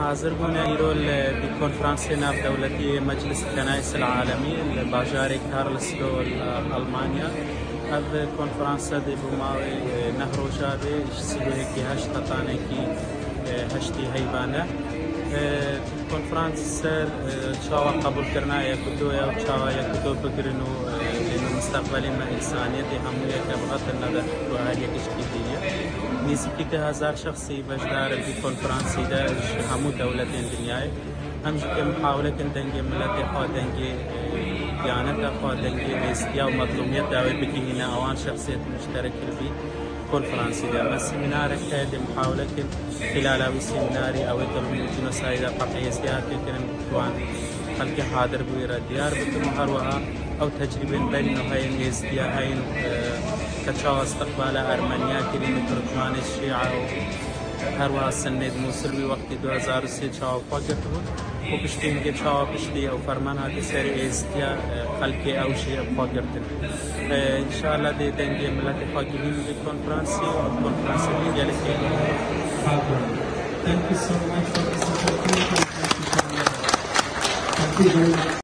حاضر بونا إيرول بكونفرانس ناف دولتي مجلس الكنائس العالمي الباجاري كارلسرو ألمانيا. هذا كونفرانس دي بماوي نهرو جابي يشسلوه كي هشتا طانكي هشتي هيبانة. كونفرانس سر شاوا قبول كرنا يكتو يا شاوا يكتو بكرنو إنه مستقبلي ما إنسانية همية كبغض النظر وهذه كشكيلية. نسبة كهزار شخصي بجدار بكونفرانس ده همو دولتين دنياي. همش كمحاولة كندنجي ملتي خادنجي ديانة خادنجي استياء ومظلومية داوي بكي هنا أوان شخصية مشترك البي كونفرانس ده. ما سيمينار كده محاولة خلال أو سيميناري أو تلميذ جنسائي قطعي سياسي كرن توان خلق حاضر بويرا ديار بتمهروها أو تجربة بين هاي الاستياء هاي كتشاو استقبال أرمنيا كريم تركمان الشيعة هروا سند موسلوي وقت 2003 شاو فاجته وبشتي نجيب شاو بشتي أو فرمان هذه سري استياء خلق أو شيء فاجرتن. إن شاء الله دي دنجي ملتي فاجرين بالكونفرنسي والكونفرنسي اللي جالسين. Thank you so much for this opportunity. Thank you very much.